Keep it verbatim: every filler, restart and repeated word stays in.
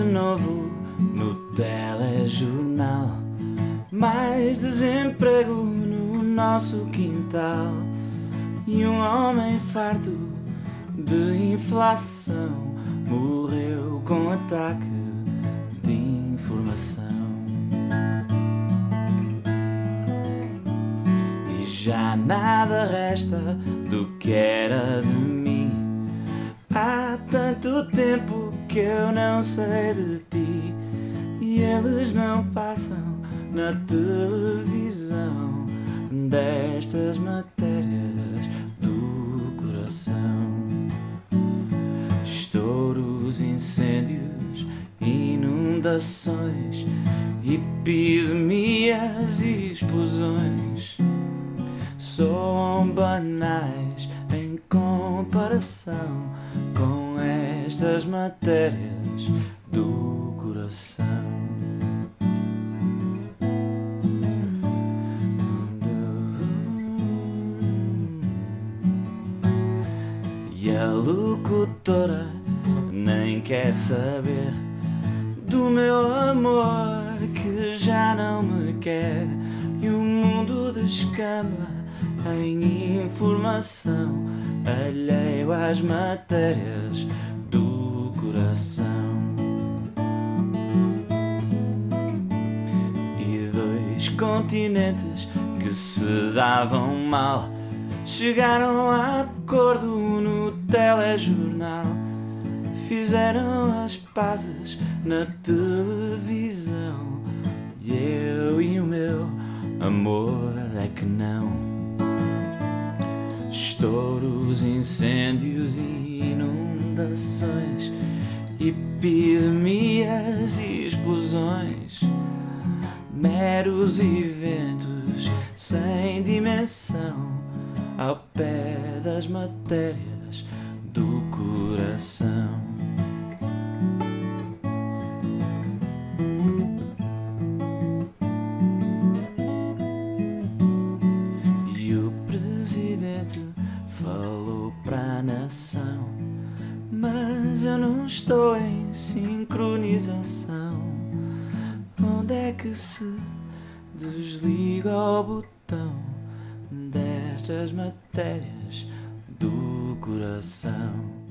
novo no telejornal, mais desemprego no nosso quintal e um homem farto de inflação morreu com ataque de informação. E já nada resta do que era de mim. Há tanto tempo que eu não sei de ti e eles não passam na televisão destas matérias do coração. Estouros, incêndios, inundações, epidemias e explosões soam banais em comparação com estas matérias do coração. E a locutora nem quer saber do meu amor que já não me quer, e o mundo descamba em informação alheio às matérias do coração. E dois continentes que se davam mal chegaram a acordo no telejornal, fizeram as pazes na televisão, e eu e o meu amor é que não. Estouros, incêndios e inundações, epidemias e explosões, meros eventos sem dimensão ao pé das matérias do coração. E o presidente falou para a nação, mas eu não estou em sincronização. Onde é que se desliga o botão destas matérias do coração?